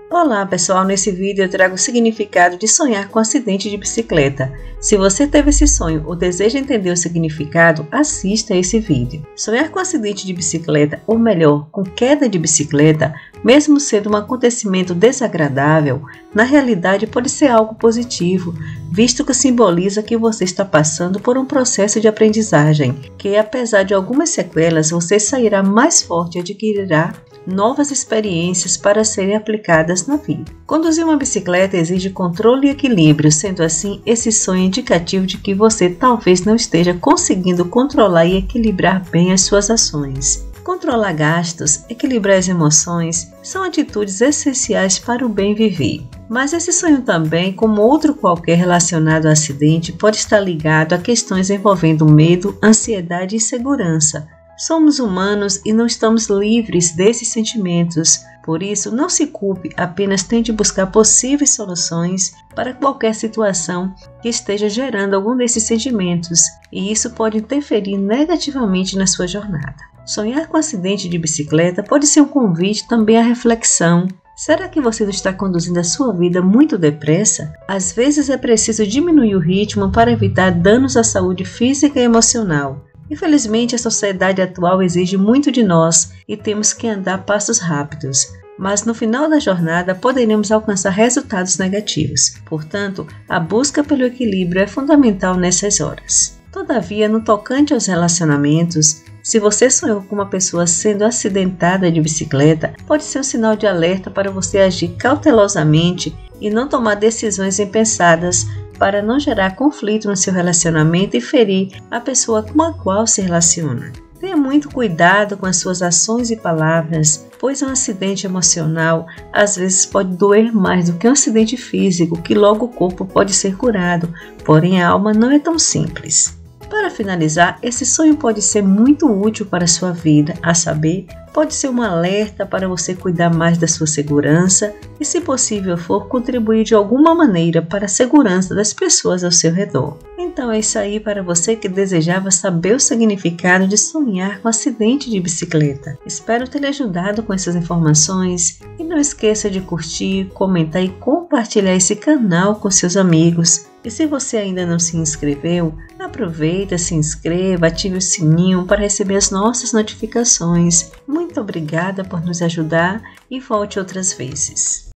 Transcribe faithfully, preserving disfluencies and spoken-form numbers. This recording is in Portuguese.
Olá pessoal, nesse vídeo eu trago o significado de sonhar com acidente de bicicleta. Se você teve esse sonho ou deseja entender o significado, assista a esse vídeo. Sonhar com acidente de bicicleta, ou melhor, com queda de bicicleta, mesmo sendo um acontecimento desagradável, na realidade pode ser algo positivo, visto que simboliza que você está passando por um processo de aprendizagem, que apesar de algumas sequelas, você sairá mais forte e adquirirá novas experiências para serem aplicadas na vida. Conduzir uma bicicleta exige controle e equilíbrio, sendo assim, esse sonho é indicativo de que você talvez não esteja conseguindo controlar e equilibrar bem as suas ações. Controlar gastos, equilibrar as emoções, são atitudes essenciais para o bem viver. Mas esse sonho também, como outro qualquer relacionado ao acidente, pode estar ligado a questões envolvendo medo, ansiedade e insegurança. Somos humanos e não estamos livres desses sentimentos, por isso não se culpe, apenas tente buscar possíveis soluções para qualquer situação que esteja gerando algum desses sentimentos, e isso pode interferir negativamente na sua jornada. Sonhar com acidente de bicicleta pode ser um convite também à reflexão. Será que você não está conduzindo a sua vida muito depressa? Às vezes é preciso diminuir o ritmo para evitar danos à saúde física e emocional. Infelizmente, a sociedade atual exige muito de nós e temos que andar a passos rápidos, mas no final da jornada poderemos alcançar resultados negativos. Portanto, a busca pelo equilíbrio é fundamental nessas horas. Todavia, no tocante aos relacionamentos, se você sonhou com uma pessoa sendo acidentada de bicicleta, pode ser um sinal de alerta para você agir cautelosamente e não tomar decisões impensadas para não gerar conflito no seu relacionamento e ferir a pessoa com a qual se relaciona. Tenha muito cuidado com as suas ações e palavras, pois um acidente emocional às vezes pode doer mais do que um acidente físico, que logo o corpo pode ser curado, porém a alma não é tão simples. Para finalizar, esse sonho pode ser muito útil para a sua vida, a saber, pode ser um alerta para você cuidar mais da sua segurança e, se possível for, contribuir de alguma maneira para a segurança das pessoas ao seu redor. Então é isso aí para você que desejava saber o significado de sonhar com acidente de bicicleta. Espero ter lhe ajudado com essas informações e não esqueça de curtir, comentar e compartilhar esse canal com seus amigos. E se você ainda não se inscreveu, aproveita, se inscreva, ative o sininho para receber as nossas notificações. Muito obrigada por nos ajudar e volte outras vezes.